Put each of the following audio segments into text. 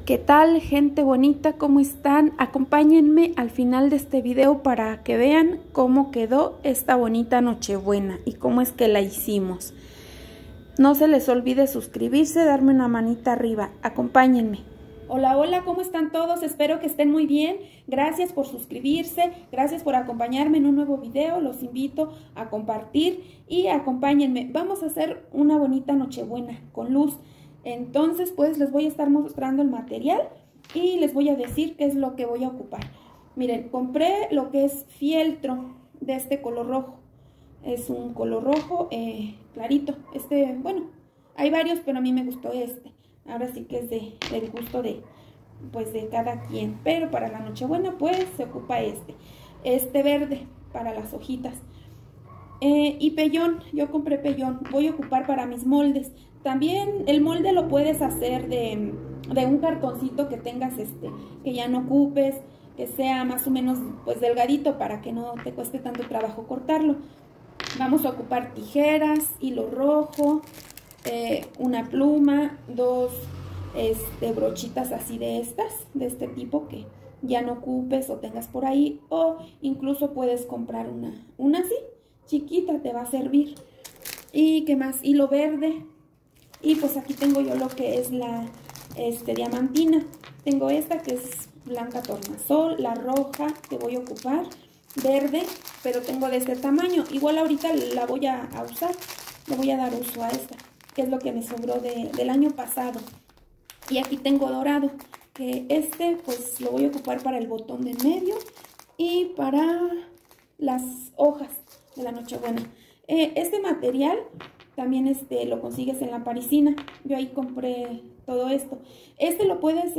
¿Qué tal, gente bonita? ¿Cómo están? Acompáñenme al final de este video para que vean cómo quedó esta bonita Nochebuena y cómo es que la hicimos. No se les olvide suscribirse, darme una manita arriba. Acompáñenme. Hola, hola, ¿cómo están todos? Espero que estén muy bien. Gracias por suscribirse, gracias por acompañarme en un nuevo video. Los invito a compartir y acompáñenme. Vamos a hacer una bonita Nochebuena con luz. Entonces, pues les voy a estar mostrando el material y les voy a decir qué es lo que voy a ocupar. Miren, compré lo que es fieltro de este color rojo. Es un color rojo clarito. Bueno, hay varios, pero a mí me gustó este. Ahora sí que es del gusto de cada quien. Pero para la Nochebuena, pues, se ocupa este verde para las hojitas. Y pellón, yo compré pellón. Voy a ocupar para mis moldes. También el molde lo puedes hacer de un cartoncito que tengas que ya no ocupes, que sea más o menos pues delgadito para que no te cueste tanto trabajo cortarlo. Vamos a ocupar tijeras, hilo rojo, una pluma, dos brochitas así de este tipo que ya no ocupes o tengas por ahí, o incluso puedes comprar una así, chiquita, te va a servir. Y qué más, hilo verde. Y pues aquí tengo yo lo que es la diamantina. Tengo esta que es blanca tornasol, la roja que voy a ocupar, verde, pero tengo de este tamaño. Igual ahorita la voy a usar, le voy a dar uso a esta, que es lo que me sobró del año pasado. Y aquí tengo dorado, que pues lo voy a ocupar para el botón de en medio y para las hojas de la Nochebuena. Este material también lo consigues en la Parisina. Yo ahí compré todo esto. Lo puedes,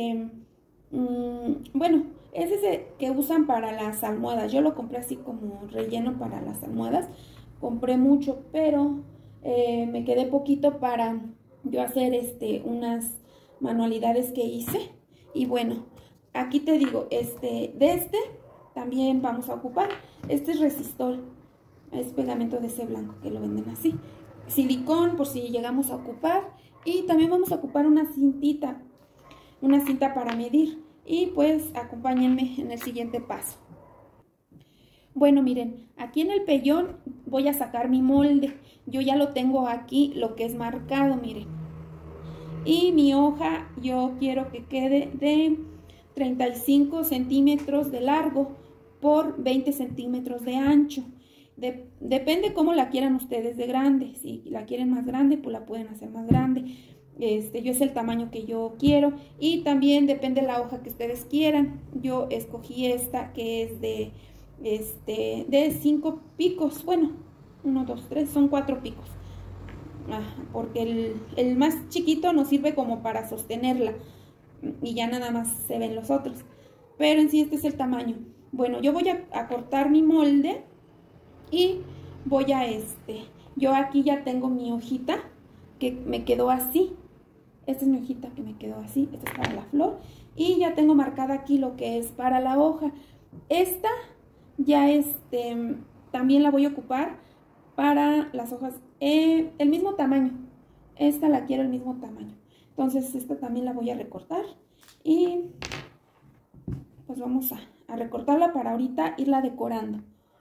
bueno, es ese que usan para las almohadas. Yo lo compré así como relleno para las almohadas. Compré mucho, pero me quedé poquito para yo hacer unas manualidades que hice. Y bueno, aquí te digo, también vamos a ocupar. Este es resistol. Es pegamento de ese blanco que lo venden así. Silicón por si llegamos a ocupar. Y también vamos a ocupar una cinta para medir. Y pues acompáñenme en el siguiente paso. Bueno, miren, aquí en el pellón voy a sacar mi molde. Yo ya lo tengo aquí, lo que es marcado, miren. Y mi hoja yo quiero que quede de 35 centímetros de largo por 20 centímetros de ancho. Depende cómo la quieran ustedes de grande. Si la quieren más grande, pues la pueden hacer más grande. Yo es el tamaño que yo quiero. Y también depende de la hoja que ustedes quieran. Yo escogí esta que es de 5 picos. Bueno, 1, 2, 3, son 4 picos. Porque el más chiquito nos sirve como para sostenerla. Y ya nada más se ven los otros. Pero en sí este es el tamaño. Bueno, yo voy a cortar mi molde. Y voy a yo aquí ya tengo mi hojita que me quedó así. Esta es mi hojita que me quedó así. Esta es para la flor. Y ya tengo marcada aquí lo que es para la hoja. Esta ya también la voy a ocupar para las hojas. El mismo tamaño. Esta la quiero el mismo tamaño. Entonces esta también la voy a recortar. Y pues vamos a recortarla para ahorita irla decorando.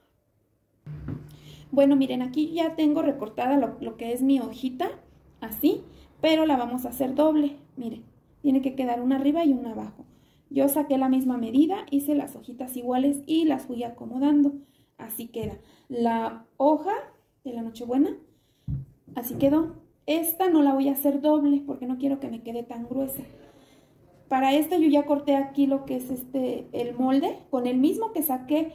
Bueno, miren, aquí ya tengo recortada lo que es mi hojita, así, pero la vamos a hacer doble. Miren, tiene que quedar una arriba y una abajo. Yo saqué la misma medida, hice las hojitas iguales y las fui acomodando. Así queda. La hoja de la Nochebuena, así quedó. Esta no la voy a hacer doble porque no quiero que me quede tan gruesa. Para esta yo ya corté aquí lo que es el molde, con el mismo que saqué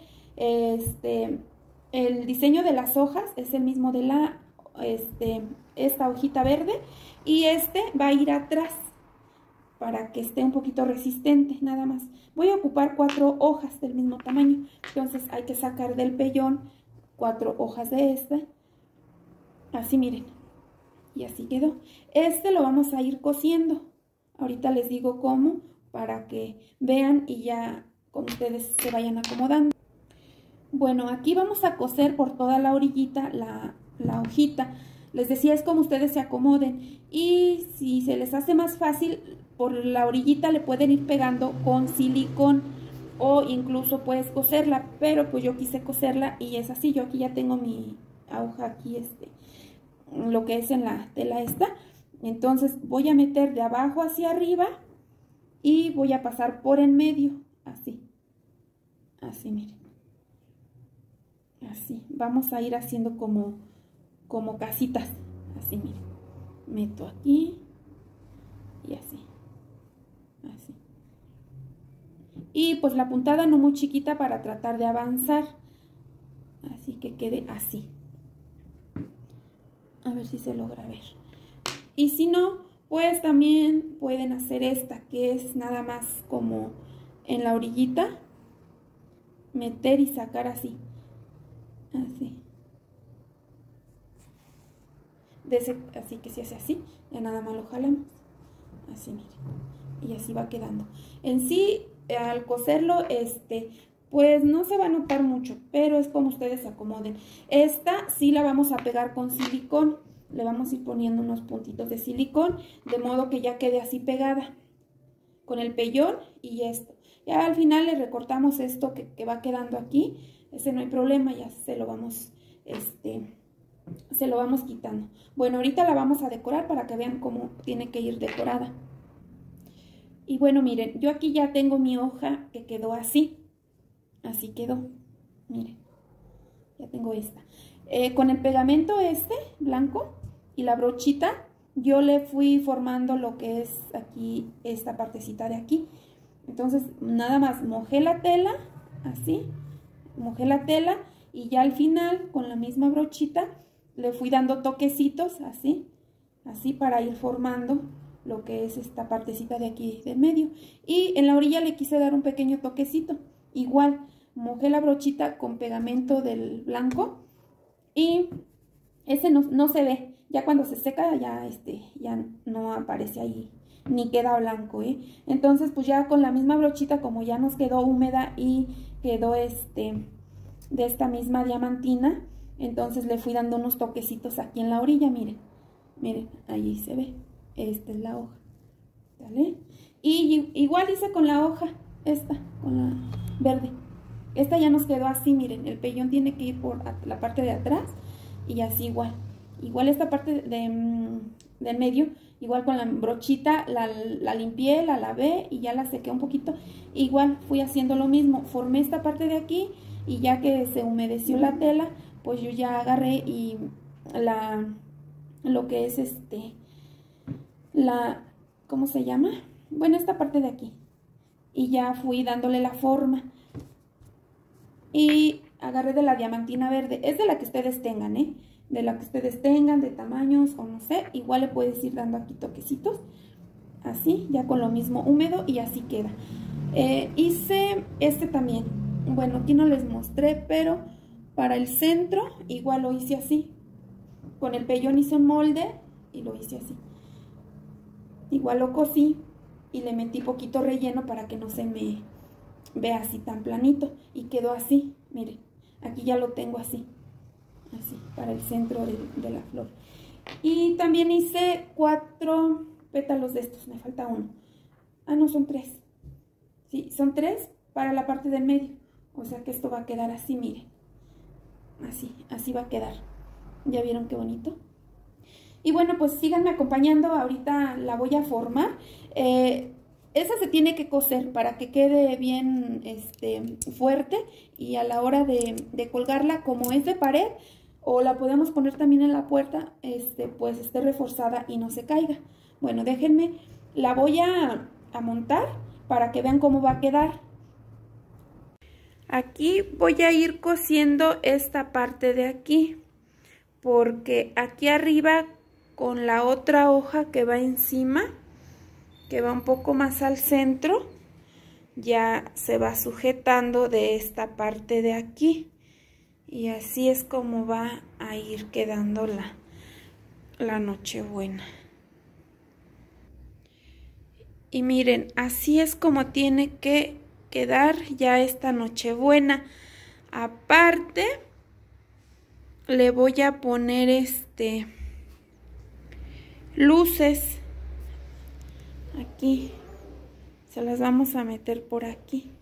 el diseño de las hojas, es el mismo de esta hojita verde. Y va a ir atrás para que esté un poquito resistente, nada más. Voy a ocupar 4 hojas del mismo tamaño. Entonces hay que sacar del pellón 4 hojas de así, miren. Y así quedó. Lo vamos a ir cosiendo. Ahorita les digo cómo, para que vean y ya con ustedes se vayan acomodando. Bueno, aquí vamos a coser por toda la orillita la hojita. Les decía, es como ustedes se acomoden. Y si se les hace más fácil, por la orillita le pueden ir pegando con silicón o incluso puedes coserla, pero pues yo quise coserla y es así. Yo aquí ya tengo mi aguja aquí, lo que es en la tela esta. Entonces voy a meter de abajo hacia arriba y voy a pasar por en medio, así, así, miren, así. Vamos a ir haciendo como casitas, así, miren, meto aquí y así, así. Y pues la puntada no muy chiquita para tratar de avanzar, así que quede así. A ver si se logra ver. Y si no, pues también pueden hacer esta, que es nada más como en la orillita, meter y sacar así, así. Así que se hace así, ya nada más lo jalamos, así, miren, y así va quedando. En sí, al coserlo, pues no se va a notar mucho, pero es como ustedes se acomoden. Esta sí la vamos a pegar con silicón. Le vamos a ir poniendo unos puntitos de silicón, de modo que ya quede así pegada con el pellón y esto. Ya al final le recortamos esto que va quedando aquí. Ese no hay problema, ya se lo vamos quitando. Bueno, ahorita la vamos a decorar para que vean cómo tiene que ir decorada. Y bueno, miren, yo aquí ya tengo mi hoja que quedó así. Así quedó, miren, ya tengo esta. Con el pegamento blanco y la brochita, yo le fui formando lo que es aquí, esta partecita de aquí. Entonces, nada más mojé la tela, así, mojé la tela y ya al final, con la misma brochita, le fui dando toquecitos, así, así para ir formando lo que es esta partecita de aquí del medio. Y en la orilla le quise dar un pequeño toquecito, igual, mojé la brochita con pegamento del blanco y ese no se ve. Ya cuando se seca ya ya no aparece ahí ni queda blanco, Entonces pues ya con la misma brochita, como ya nos quedó húmeda y quedó de esta misma diamantina, entonces le fui dando unos toquecitos aquí en la orilla, miren. Miren, ahí se ve. Esta es la hoja, ¿vale? Y igual hice con la hoja con la verde. Esta ya nos quedó así, miren, el pellón tiene que ir por la parte de atrás y así igual. Igual esta parte del medio, igual con la brochita, la limpié, la lavé y ya la sequé un poquito. Igual fui haciendo lo mismo, formé esta parte de aquí y ya que se humedeció la tela, pues yo ya agarré y lo que es ¿cómo se llama? Bueno, esta parte de aquí. Y ya fui dándole la forma. Y agarré de la diamantina verde. Es de la que ustedes tengan, De la que ustedes tengan, de tamaños o no sé. Igual le puedes ir dando aquí toquecitos. Así, ya con lo mismo húmedo y así queda. Hice también. Bueno, aquí no les mostré, pero para el centro igual lo hice así. Con el pellón hice un molde y lo hice así. Igual lo cosí y le metí poquito relleno para que no se me vea así tan planito. Y quedó así, miren, aquí ya lo tengo así, para el centro de la flor. Y también hice 4 pétalos de estos, me falta uno. Ah, no, son 3. Sí, son 3 para la parte del medio. O sea que esto va a quedar así, miren. Así va a quedar. ¿Ya vieron qué bonito? Y bueno, pues síganme acompañando, ahorita la voy a formar. Esa se tiene que coser para que quede bien fuerte y a la hora de colgarla, como es de pared, o la podemos poner también en la puerta, pues esté reforzada y no se caiga. Bueno, déjenme, la voy a montar para que vean cómo va a quedar. Aquí voy a ir cosiendo esta parte de aquí, porque aquí arriba con la otra hoja que va encima, que va un poco más al centro, ya se va sujetando de esta parte de aquí. Y así es como va a ir quedando la Nochebuena. Y miren, así es como tiene que quedar ya esta Nochebuena. Aparte, le voy a poner luces aquí. Se las vamos a meter por aquí.